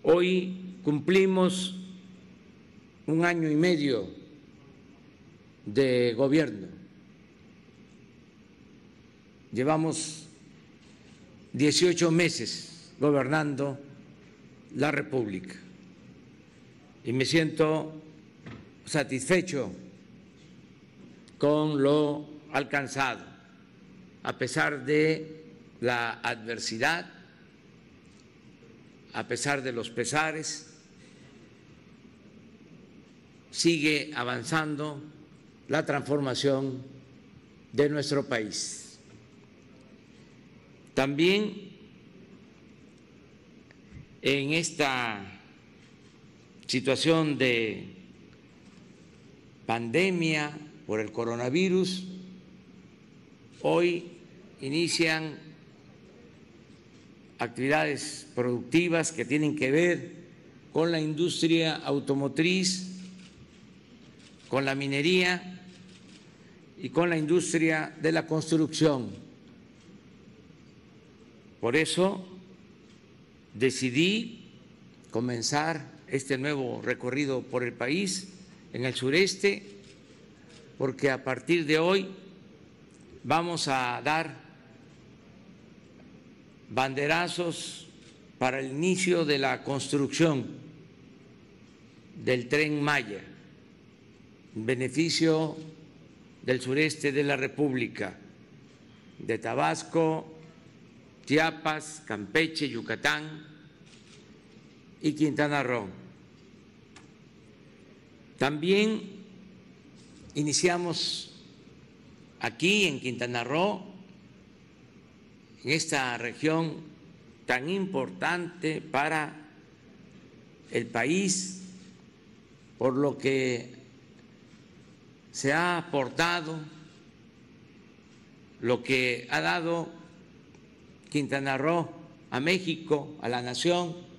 Hoy cumplimos un año y medio de gobierno. Llevamos 18 meses gobernando la República y me siento satisfecho con lo alcanzado, a pesar de la adversidad, a pesar de los pesares. Sigue avanzando la transformación de nuestro país. También en esta situación de pandemia por el coronavirus, hoy inician actividades productivas que tienen que ver con la industria automotriz, con la minería y con la industria de la construcción. Por eso decidí comenzar este nuevo recorrido por el país, en el sureste, porque a partir de hoy vamos a dar banderazos para el inicio de la construcción del Tren Maya, en beneficio del sureste de la República, de Tabasco, Chiapas, Campeche, Yucatán y Quintana Roo. También iniciamos aquí en Quintana Roo, en esta región tan importante para el país, por lo que se ha aportado, lo que ha dado Quintana Roo a México, a la nación,